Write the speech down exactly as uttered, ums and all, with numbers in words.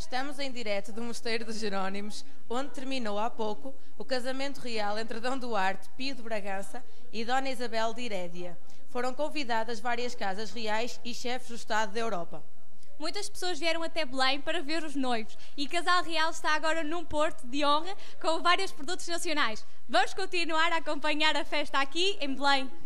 Estamos em direto do Mosteiro dos Jerónimos, onde terminou há pouco o casamento real entre Dom Duarte, Pio de Bragança e Dona Isabel de Herédia. Foram convidadas várias casas reais e chefes do Estado da Europa. Muitas pessoas vieram até Belém para ver os noivos e o casal real está agora num porto de honra com vários produtos nacionais. Vamos continuar a acompanhar a festa aqui em Belém.